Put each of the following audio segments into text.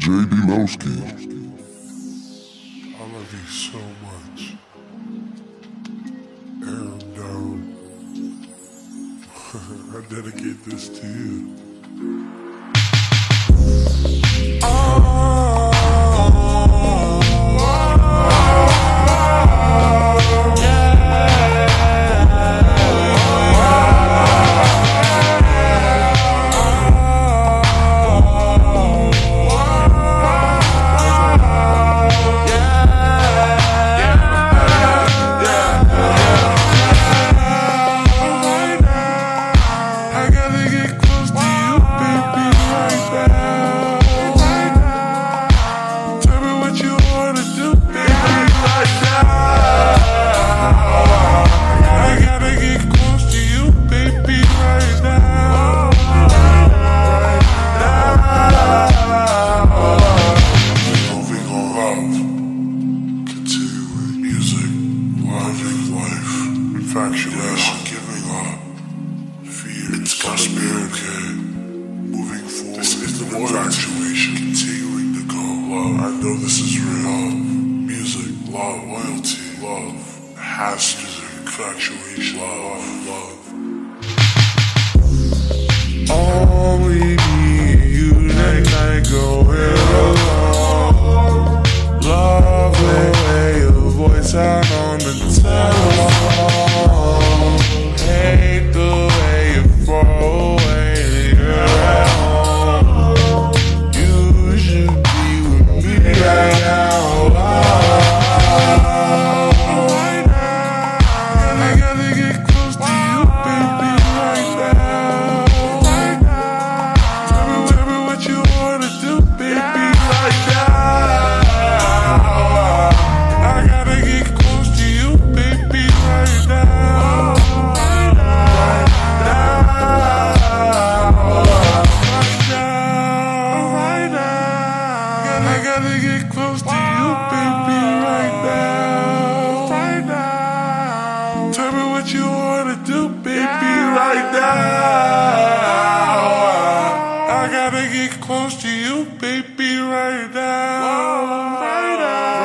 JD Lowski. I love you so much. Aaron Down. I dedicate this to you. Infatuation, giving up, fear, it's conspiracy, moving forward. This is the infatuation, continuing to go. Love, I know this is real. Love, music, love, loyalty, love, has to, infatuation, love. Only me and you that night going along. Love the way your voice out on the telephone. Hate the way you fall away. You're at home. You should be with me right now. Right now. I gotta get close to you, baby, right now. Right now. Tell me what you wanna do, baby, right now. I gotta get close to you, baby, right now. I gotta get close to you, baby, right now. Right now. Tell me what you wanna do, baby, right now. I gotta get close to you, baby, right now. Right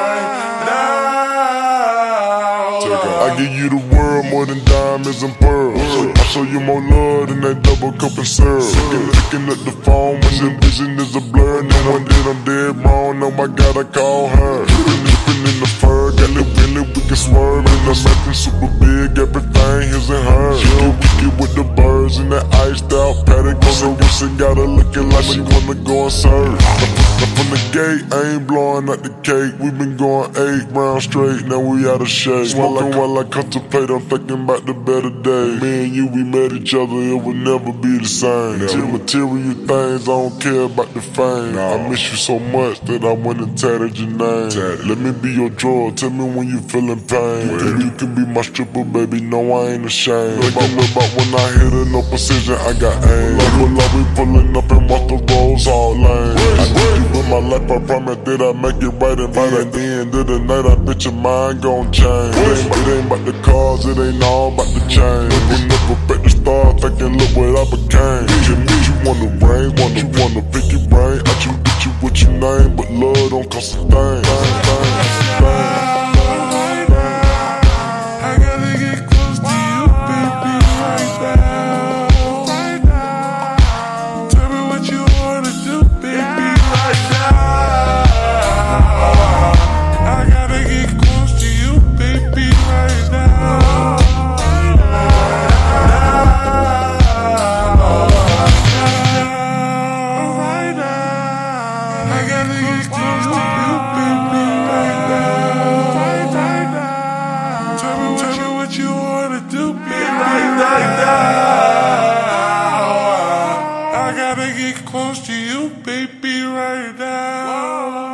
now. I give you the world more than diamonds and pearls. I show you more love than that double cup of syrup. Looking at the phone when the vision is a blur. No one that I'm dead wrong. Oh my God, I call her. Dripping in the fur, got the Willie, we can swerve. And I'm acting super big, everything his and hers. She with the birds in that iced out paddock. So she got her looking like she wanna go and serve. Now from the gate, I ain't blowing out the cake. We been going 8 rounds straight, now we out of shape. Smoking while I contemplate, I'm thinking about the better day. Me and you, we met each other, it would never be the same. Material things, I don't care about the fame. I miss you so much that I went and tatted your name. Let me be your drug, tell me when you feeling pain. And you can be my stripper, baby, no I ain't ashamed. Thinking about when I hit her, no precision, I got aim. Love, we pulling up and walk the roads all lane. I need you in my life, I promise that I make it right. And by the end of the night, I bet your mind gon' change. It ain't about the cars, it ain't all about the change. Looking up up at the stars, thinking look what I became. You wanna rain, wanna pick your brain. I choose get you what you name, but love don't cost a thing. I gotta get close to you, baby, right now. Right now. Tell me what you wanna do, baby, right now. I gotta get close to you, baby, right now. I gotta get close to you, baby, right now.